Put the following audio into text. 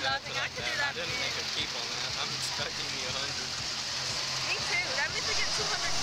laughing. I could do that. I didn't make a keep on that. I'm expecting you 100. Me too. That means we get 200